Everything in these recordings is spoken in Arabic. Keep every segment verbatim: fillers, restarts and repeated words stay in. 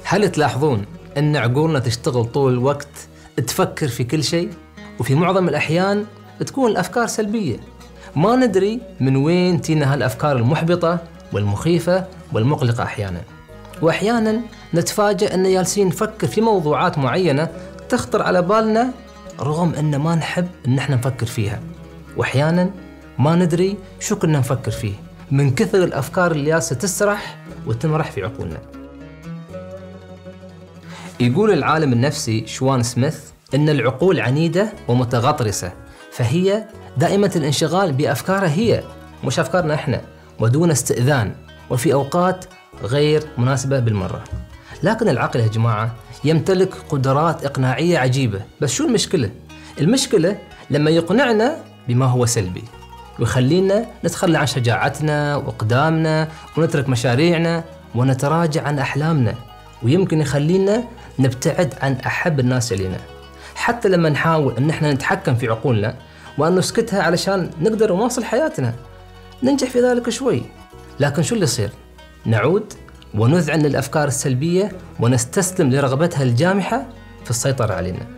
هل تلاحظون أن عقولنا تشتغل طول الوقت تفكر في كل شيء؟ وفي معظم الأحيان تكون الأفكار سلبية، ما ندري من وين تينا هالأفكار المحبطة والمخيفة والمقلقة أحيانا. وأحيانا نتفاجأ أن جالسين نفكر في موضوعات معينة تخطر على بالنا رغم أن ما نحب أن احنا نفكر فيها، وأحيانا ما ندري شو كنا نفكر فيه من كثر الأفكار اللي جالسة تسرح وتمرح في عقولنا. يقول العالم النفسي شوان سميث أن العقول عنيدة ومتغطرسة، فهي دائمة الانشغال بأفكارها هي مش أفكارنا إحنا، ودون استئذان، وفي أوقات غير مناسبة بالمرة. لكن العقل يا جماعة يمتلك قدرات إقناعية عجيبة. بس شو المشكلة؟ المشكلة لما يقنعنا بما هو سلبي ويخلينا نتخلى عن شجاعتنا وإقدامنا ونترك مشاريعنا ونتراجع عن أحلامنا، ويمكن يخلينا نبتعد عن أحب الناس إلينا. حتى لما نحاول أن احنا نتحكم في عقولنا وأن نسكتها علشان نقدر نواصل حياتنا ننجح في ذلك شوي، لكن شو اللي يصير؟ نعود ونذعن للأفكار السلبية ونستسلم لرغبتها الجامحة في السيطرة علينا.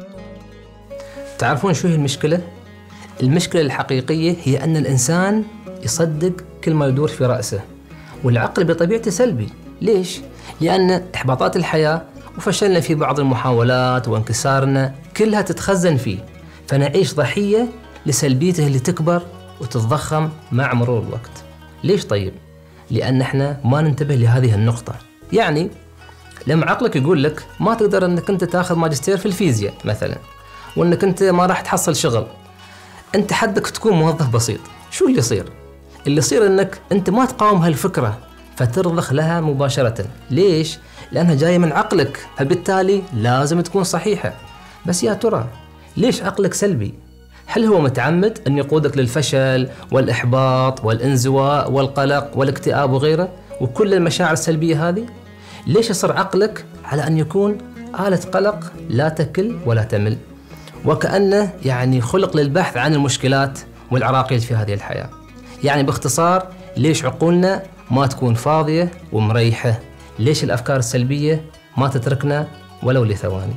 تعرفون شو هي المشكلة؟ المشكلة الحقيقية هي أن الإنسان يصدق كل ما يدور في رأسه، والعقل بطبيعته سلبي. ليش؟ لأن إحباطات الحياة وفشلنا في بعض المحاولات وانكسارنا كلها تتخزن فيه، فنعيش ضحية لسلبيته اللي تكبر وتتضخم مع مرور الوقت. ليش طيب؟ لأن احنا ما ننتبه لهذه النقطة. يعني لما عقلك يقول لك ما تقدر انك انت تاخذ ماجستير في الفيزياء مثلا، وانك انت ما راح تحصل شغل، انت حدك تكون موظف بسيط، شو اللي يصير؟ اللي يصير انك انت ما تقاوم هالفكرة فترضخ لها مباشرة. ليش؟ لأنها جاية من عقلك، فبالتالي لازم تكون صحيحة. بس يا ترى ليش عقلك سلبي؟ هل هو متعمد أن يقودك للفشل والإحباط والانزواء والقلق والاكتئاب وغيره وكل المشاعر السلبية هذه؟ ليش يصر عقلك على أن يكون آلة قلق لا تكل ولا تمل، وكأنه يعني خلق للبحث عن المشكلات والعراقيل في هذه الحياة؟ يعني باختصار، ليش عقولنا ما تكون فاضية ومريحة؟ ليش الأفكار السلبية ما تتركنا ولو لثواني؟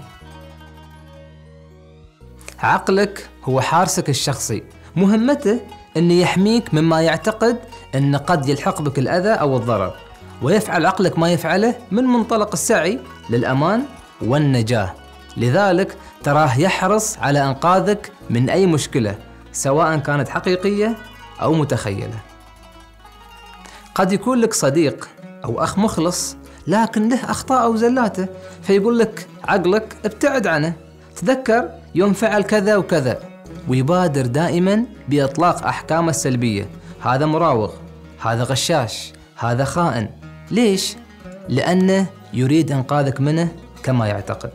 عقلك هو حارسك الشخصي، مهمته أن يحميك مما يعتقد أن قد يلحق بك الأذى أو الضرر، ويفعل عقلك ما يفعله من منطلق السعي للأمان والنجاة. لذلك تراه يحرص على إنقاذك من أي مشكلة سواء كانت حقيقية أو متخيلة. قد يكون لك صديق أو أخ مخلص لكن له أخطاء أو زلاته، فيقول لك عقلك ابتعد عنه، تذكر يوم فعل كذا وكذا، ويبادر دائما بإطلاق أحكامه السلبية. هذا مراوغ، هذا غشاش، هذا خائن. ليش؟ لأنه يريد إنقاذك منه كما يعتقد.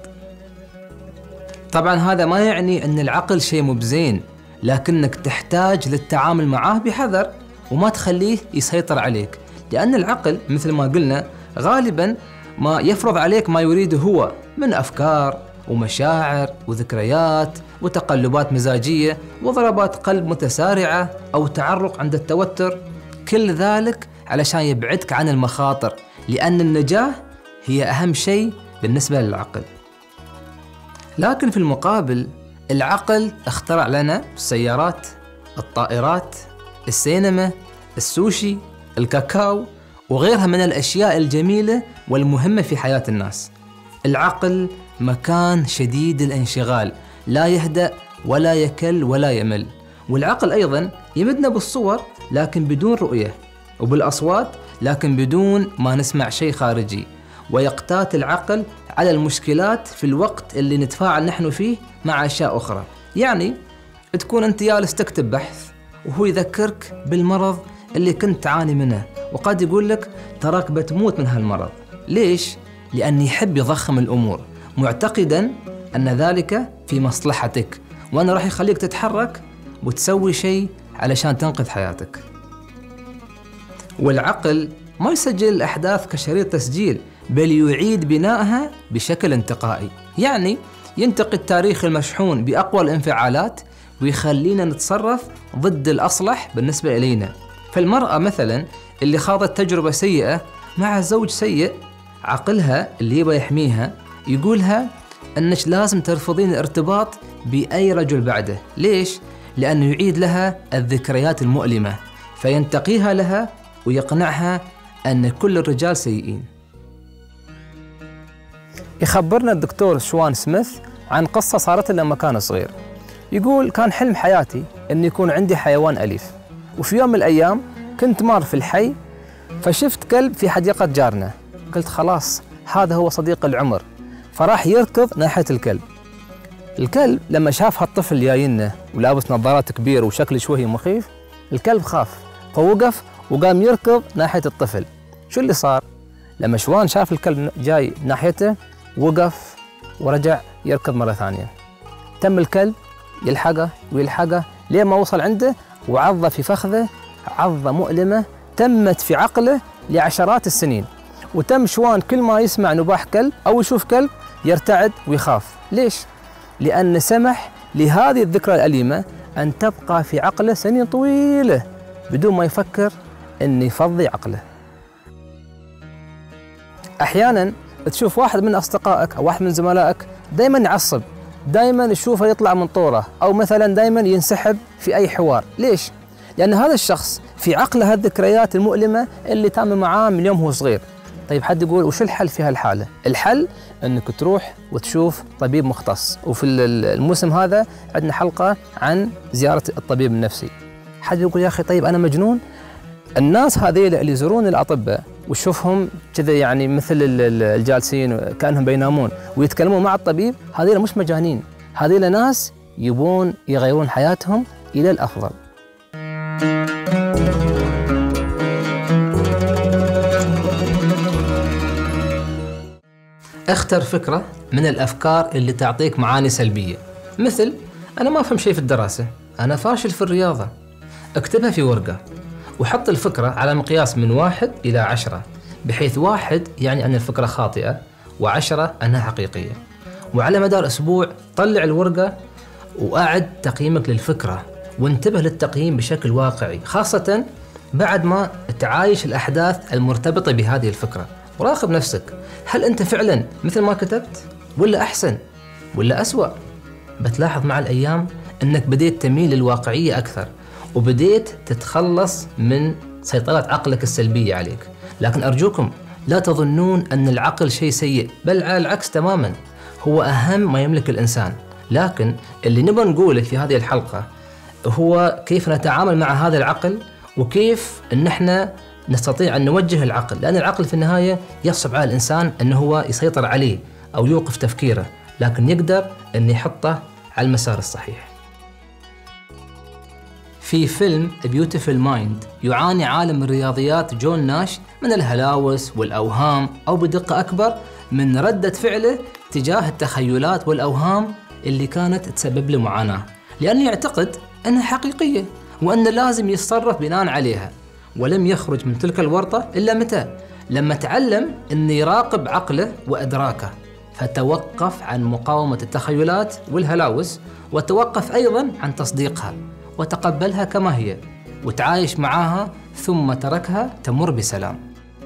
طبعا هذا ما يعني أن العقل شيء مو بزين، لكنك تحتاج للتعامل معاه بحذر وما تخليه يسيطر عليك، لأن العقل مثل ما قلنا غالبا ما يفرض عليك ما يريده هو من أفكار ومشاعر وذكريات وتقلبات مزاجية وضربات قلب متسارعة أو تعرق عند التوتر، كل ذلك علشان يبعدك عن المخاطر، لأن النجاة هي أهم شيء بالنسبة للعقل. لكن في المقابل العقل اخترع لنا السيارات، الطائرات، السينما، السوشي، الكاكاو وغيرها من الأشياء الجميلة والمهمة في حياة الناس. العقل مكان شديد الانشغال، لا يهدأ ولا يكل ولا يمل. والعقل أيضا يمدنا بالصور لكن بدون رؤية، وبالأصوات لكن بدون ما نسمع شيء خارجي، ويقتات العقل على المشكلات في الوقت اللي نتفاعل نحن فيه مع أشياء أخرى. يعني تكون أنت جالس تكتب بحث وهو يذكرك بالمرض اللي كنت تعاني منه، وقد يقول لك تراك بتموت من هالمرض. ليش؟ لأن يحب يضخم الأمور معتقدا أن ذلك في مصلحتك، وأنه راح يخليك تتحرك وتسوي شيء علشان تنقذ حياتك. والعقل ما يسجل الأحداث كشريط تسجيل، بل يعيد بنائها بشكل انتقائي. يعني ينتقي التاريخ المشحون بأقوى الانفعالات ويخلينا نتصرف ضد الأصلح بالنسبة إلينا. فالمرأة مثلا اللي خاضت تجربة سيئة مع زوج سيء عقلها اللي يبغى يحميها يقولها أنك لازم ترفضين الارتباط بأي رجل بعده. ليش؟ لأنه يعيد لها الذكريات المؤلمة، فينتقيها لها ويقنعها أن كل الرجال سيئين. يخبرنا الدكتور شوان سميث عن قصة صارت له لما كان صغير. يقول كان حلم حياتي أن يكون عندي حيوان أليف، وفي يوم من الأيام كنت مار في الحي فشفت كلب في حديقة جارنا. قلت خلاص هذا هو صديق العمر، فراح يركض ناحية الكلب. الكلب لما شاف هالطفل جاينا ولابس نظارات كبيرة وشكله شوي مخيف، الكلب خاف فوقف وقام يركض ناحية الطفل. شو اللي صار؟ لما شوان شاف الكلب جاي ناحيته وقف ورجع يركض مرة ثانية. تم الكلب يلحقه ويلحقه لين ما وصل عنده وعضه في فخذه عضة مؤلمة تمت في عقله لعشرات السنين. وتم شوان كل ما يسمع نباح كلب أو يشوف كلب يرتعد ويخاف. ليش؟ لأن سمح لهذه الذكرى الأليمة أن تبقى في عقله سنين طويلة بدون ما يفكر أن يفضي عقله. أحياناً تشوف واحد من أصدقائك أو واحد من زملائك دائماً يعصب، دائماً تشوفه يطلع من طوره، أو مثلاً دائماً ينسحب في أي حوار. ليش؟ لأن هذا الشخص في عقله هالذكريات المؤلمة اللي تم معاه من يوم هو صغير. طيب حد يقول وش الحل في هالحالة؟ الحل أنك تروح وتشوف طبيب مختص، وفي الموسم هذا عندنا حلقة عن زيارة الطبيب النفسي. حد يقول يا أخي طيب أنا مجنون؟ الناس هذيل اللي يزورون الأطباء وتشوفهم كذا يعني مثل الجالسين كأنهم بينامون ويتكلمون مع الطبيب، هذيل مش مجانين، هذيل ناس يبون يغيرون حياتهم إلى الأفضل. اختر فكرة من الأفكار اللي تعطيك معاني سلبية، مثل أنا ما أفهم شيء في الدراسة، أنا فاشل في الرياضة. اكتبها في ورقة وحط الفكرة على مقياس من واحد إلى عشرة، بحيث واحد يعني أن الفكرة خاطئة وعشرة أنها حقيقية. وعلى مدار أسبوع طلع الورقة وأعد تقييمك للفكرة، وانتبه للتقييم بشكل واقعي، خاصة بعد ما تعايش الأحداث المرتبطة بهذه الفكرة. وراقب نفسك، هل أنت فعلا مثل ما كتبت ولا أحسن ولا أسوأ؟ بتلاحظ مع الأيام أنك بديت تميل للواقعية أكثر، وبديت تتخلص من سيطرة عقلك السلبية عليك. لكن أرجوكم لا تظنون أن العقل شيء سيء، بل على العكس تماما، هو أهم ما يملك الإنسان. لكن اللي نبغى نقوله في هذه الحلقة هو كيف نتعامل مع هذا العقل، وكيف أن احنا نستطيع أن نوجه العقل، لأن العقل في النهاية يصعب على الإنسان أنه هو يسيطر عليه أو يوقف تفكيره، لكن يقدر أن يحطه على المسار الصحيح. في فيلم A Beautiful Mind يعاني عالم الرياضيات جون ناش من الهلاوس والأوهام، أو بدقة أكبر من ردة فعله تجاه التخيلات والأوهام اللي كانت تسبب له معاناة، لأنه يعتقد أنها حقيقية وأن لازم يتصرف بناء عليها. ولم يخرج من تلك الورطة إلا متى؟ لما تعلم أن يراقب عقله وأدراكه، فتوقف عن مقاومة التخيلات والهلاوس، وتوقف أيضا عن تصديقها، وتقبلها كما هي وتعايش معها، ثم تركها تمر بسلام.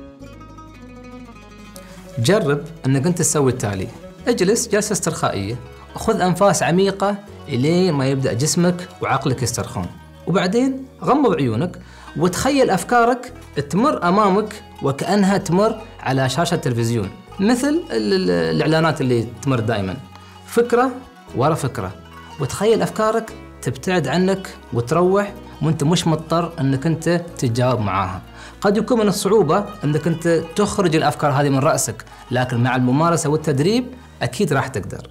جرب أنك أنت تسوي التالي: اجلس جلسة استرخائية، وخذ أنفاس عميقة إلين ما يبدأ جسمك وعقلك يسترخون، وبعدين غمض عيونك وتخيل أفكارك تمر أمامك وكأنها تمر على شاشة تلفزيون، مثل الإعلانات اللي تمر دائما، فكرة ورا فكرة، وتخيل أفكارك تبتعد عنك وتروح وانت مش مضطر أنك أنت تتجاوب معاها. قد يكون من الصعوبة أنك أنت تخرج الأفكار هذه من رأسك، لكن مع الممارسة والتدريب أكيد راح تقدر.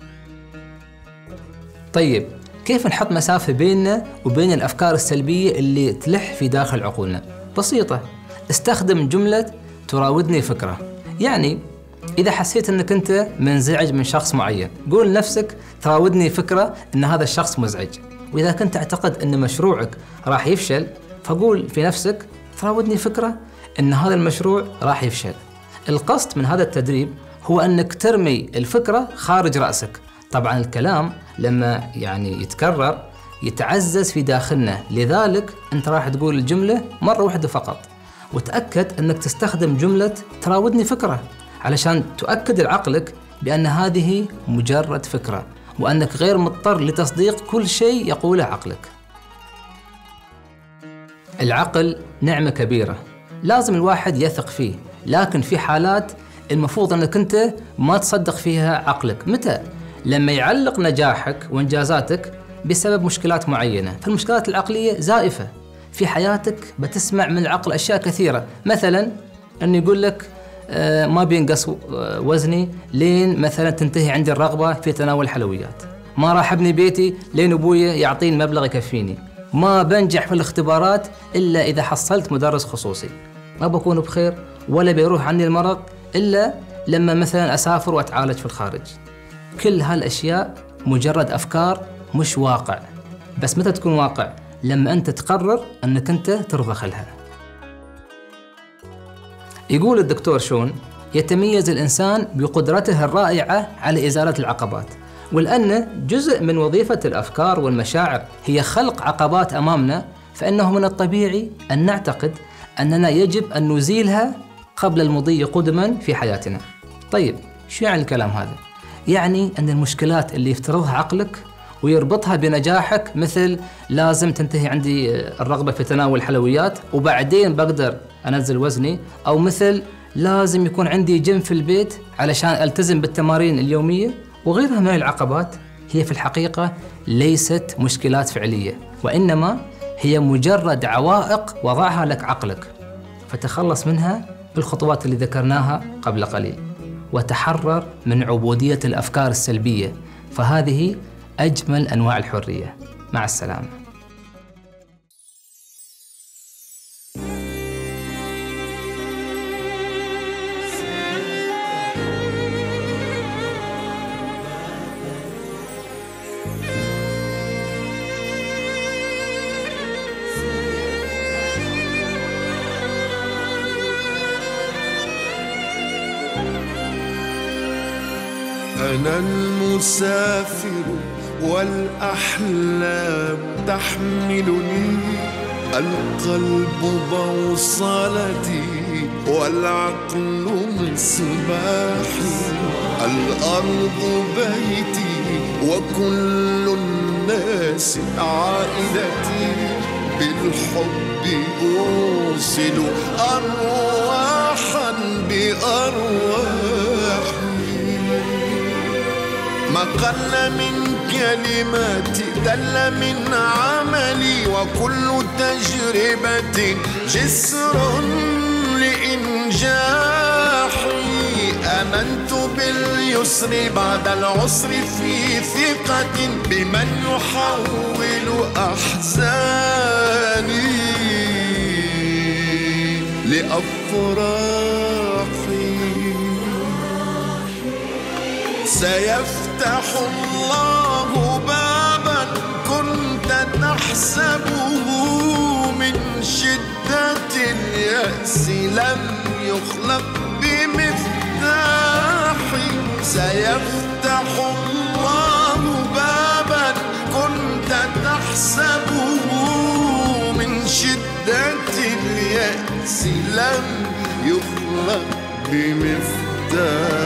طيب كيف نحط مسافة بيننا وبين الأفكار السلبية اللي تلح في داخل عقولنا؟ بسيطة، استخدم جملة تراودني فكرة. يعني إذا حسيت أنك أنت منزعج من شخص معين، قول لنفسك تراودني فكرة أن هذا الشخص مزعج. وإذا كنت تعتقد أن مشروعك راح يفشل، فقول في نفسك تراودني فكرة أن هذا المشروع راح يفشل. القصد من هذا التدريب هو أنك ترمي الفكرة خارج رأسك. طبعا الكلام لما يعني يتكرر يتعزز في داخلنا، لذلك أنت راح تقول الجملة مرة واحدة فقط. وتأكد أنك تستخدم جملة تراودني فكرة علشان تؤكد لعقلك بأن هذه مجرد فكرة، وأنك غير مضطر لتصديق كل شيء يقوله عقلك. العقل نعمة كبيرة لازم الواحد يثق فيه، لكن في حالات المفروض أنك أنت ما تصدق فيها عقلك. متى؟ لما يعلق نجاحك وإنجازاتك بسبب مشكلات معينة. فالمشكلات العقلية زائفة في حياتك، بتسمع من العقل أشياء كثيرة، مثلا أنه يقول لك آه ما بينقص وزني لين مثلا تنتهي عندي الرغبة في تناول الحلويات، ما راح أبني بيتي لين أبويا يعطيني مبلغ يكفيني، ما بنجح في الاختبارات إلا إذا حصلت مدرس خصوصي، ما بكون بخير ولا بيروح عني المرض إلا لما مثلا أسافر وأتعالج في الخارج. كل هالأشياء مجرد أفكار مش واقع. بس متى تكون واقع؟ لما أنت تقرر أنك أنت ترضخ لها. يقول الدكتور شون: يتميز الإنسان بقدرته الرائعة على إزالة العقبات، ولأن جزء من وظيفة الأفكار والمشاعر هي خلق عقبات أمامنا، فإنه من الطبيعي أن نعتقد أننا يجب أن نزيلها قبل المضي قدما في حياتنا. طيب شو يعني الكلام هذا؟ يعني أن المشكلات اللي يفترضها عقلك ويربطها بنجاحك، مثل لازم تنتهي عندي الرغبة في تناول الحلويات وبعدين بقدر أنزل وزني، أو مثل لازم يكون عندي جيم في البيت علشان ألتزم بالتمارين اليومية، وغيرها من العقبات، هي في الحقيقة ليست مشكلات فعلية، وإنما هي مجرد عوائق وضعها لك عقلك. فتخلص منها بالخطوات اللي ذكرناها قبل قليل، وتحرر من عبودية الأفكار السلبية، فهذه أجمل أنواع الحرية. مع السلامة. أنا المسافر والأحلام تحملني، القلب بوصلتي والعقل مصباحي، الأرض بيتي وكل الناس عائلتي، بالحب أوصل أرواحا بأرواحي. ما قل من كلماتي دل من عملي، وكل تجربة جسر لإنجاحي. آمنت باليسر بعد العسر في ثقة بمن يحول أحزاني لأفراحي. سيفتح الله بابا كنت تحسبه، من شدة اليأس لم يخلق بمفتاحي. سيفتح الله بابا كنت تحسبه، من شدة اليأس لم يخلق بمفتاحي.